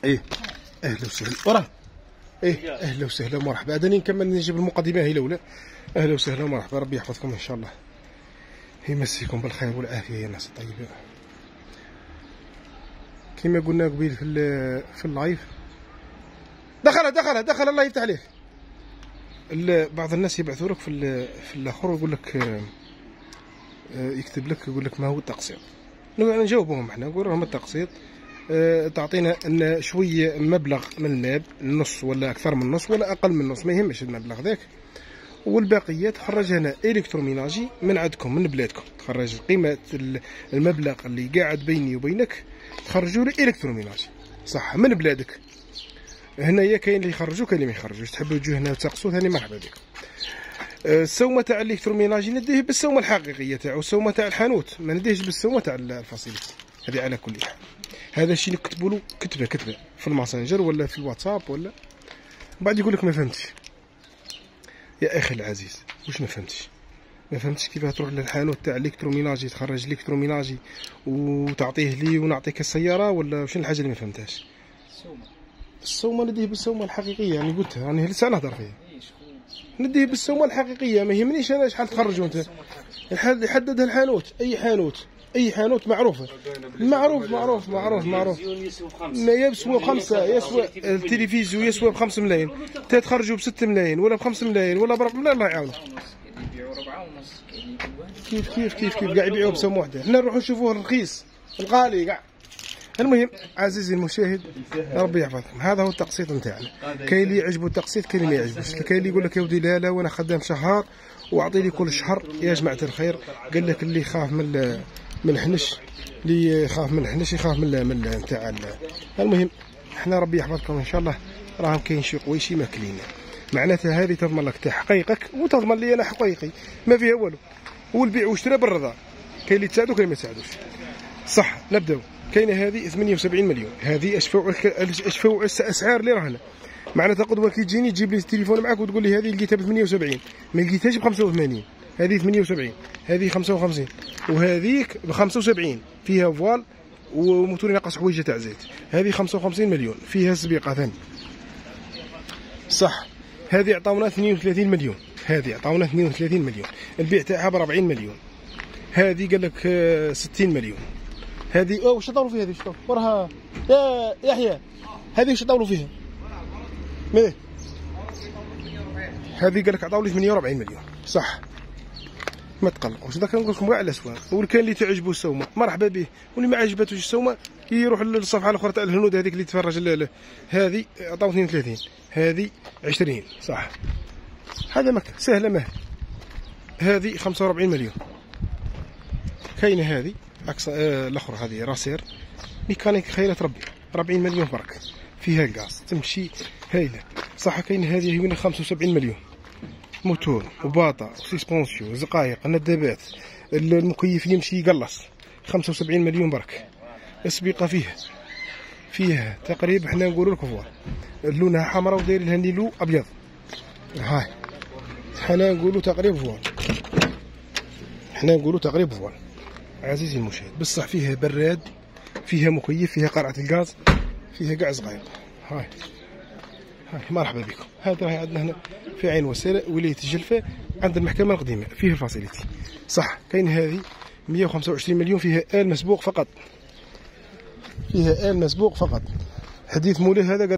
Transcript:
ايه اهلا وسهلا وراه. ايه اهلا وسهلا ومرحبا. هذا نكمل نجيب المقدمه هي الاولى. اهلا وسهلا ومرحبا، ربي يحفظكم ان شاء الله، يمسيكم بالخير والعافيه يا ناس الطيبين. كما قلنا قبيل في اللايف، دخل الله يفتح عليك. بعض الناس يبعثوا لك في الاخر ويقول لك يكتب لك يقول لك ما هو التقسيط. نجاوبهم احنا نقول لهم التقسيط تعطينا ان شويه مبلغ من المال، النص ولا اكثر من النص ولا اقل من النص، ما يهمش المبلغ ذاك، والباقيه تخرج هنا الكتروميناجي من عندكم من بلادكم، تخرج قيمه المبلغ اللي قاعد بيني وبينك تخرجوا لي الكتروميناجي صح من بلادك. هنايا كاين اللي يخرجوا كاين اللي ما يخرجوش، تحبوا تجوا هنا وتسقسوا ثاني مرحبا بكم. السومه تاع الالكتروميناجي نديه بالسومه الحقيقيه تاعو، السومه تاع الحانوت ما نديهش بالسومه تاع الفاسيليتي هذه على كل حال. هذا الشيء نكتبوا له كتبه في الماسنجر ولا في الواتساب ولا بعد يقول لك ما فهمتش يا اخي العزيز. واش ما فهمتش كيف تروح للحانوت تاع الالكتروميناجي تخرج الالكتروميناجي وتعطيه لي ونعطيك السياره، ولا شنو الحاجه اللي ما فهمتهاش؟ السومه نديه بالسومه الحقيقيه، يعني قلتها راني لسه نهضر فيها، نديه بالسومه الحقيقيه. ما يهمنيش انا شحال تخرجوا انت، يحددها الحانوت، اي حانوت معروفه، معروف ما يسوى بخمسه، يسوى التلفزيون يسوى ب5 ملايين، تخرجوا ب6 ملايين ولا ب5 ملايين ولا ب4 ملايين، الله يعاونك. كيف كاع يبيعوه بسومه واحده، حنا نروحوا نشوفوه الرخيص الغالي كاع. المهم عزيزي المشاهد ربي يحفظكم، هذا هو التقسيط نتاعنا. كاين اللي يعجبو التقسيط كاين اللي ما يعجبوش، كاين اللي يقول لك يا ودي لا وانا خدام شهر واعطيني كل شهر. يا جماعه الخير قال لك اللي يخاف من الحنش، اللي يخاف من الحنش يخاف من نتاع. المهم احنا ربي يحفظكم ان شاء الله، راهم كاين شي قويشي ماكلين، معناتها هذه تضمن لك تحقيقك وتضمن لي انا حقيقي، ما فيها والو. والبيع والشراء بالرضا، كاين اللي تساعدو كاين اللي ما تساعدوش. صح نبداو. كاينه هذه 78 مليون، هذه اشفوا اسعار اللي راهنا. معناتها قدوه كي تجيني تجيب لي التليفون معاك وتقول لي هذه لقيتها ب 78، ما لقيتهاش ب 85، هذه 78، هذه 55 وهذيك ب 75 فيها فوال وموتور ناقص حويجه تاع زيت. هذه 55 مليون فيها سبيقه ثاني صح. هذه عطاونا 32 مليون، هذه عطاونا 32 مليون، البيع تاعها ب 40 مليون. هذه قال لك 60 مليون. هذه واش طولوا فيها؟ هذه شوف وراها يا يحيى، هذه واش طولوا فيها؟ ماذا؟ هذه قال لك عطاو لي 48 مليون صح. ما تقلقوش، ذاك نقول لكم كاع على الاسواق. والكاين اللي تعجبو السومه مرحبا به، واللي ما عجباتوش السومه يروح للصفحه الاخرى تاع الهنود هذيك اللي تفرج. هذه عطاو 32، هذه 20 صح. هذا مك سهله ماه. هذه 45 مليون. كاينه هذه عكس الاخرى، هذه راسير ميكانيك خيرة ربي 40 مليون برك، فيها الغاز تمشي هايله صح. كاين هذه هنا 75 مليون، موتور وباطا وسيسبونسيو وزقايق ندبات، المكيف يمشي يقلص 75 مليون برك. السبيقه فيها تقريبا حنا نقولوا لكم لونها حمراء وداير لها نيلو ابيض، هاي حنا نقولوا تقريبا فوال. عزيزي المشاهد بصح فيها براد، فيها مكيف، فيها قرعه الغاز، فيها كاع زغاير. هاي مرحبا بكم. هذا راهي عندنا هنا في عين وسيله ولايه الجلفه عند المحكمه القديمه، فيها الفاسيليتي صح. كاين هذه 125 مليون، فيها آل مسبوق فقط، حديث مولاه هذا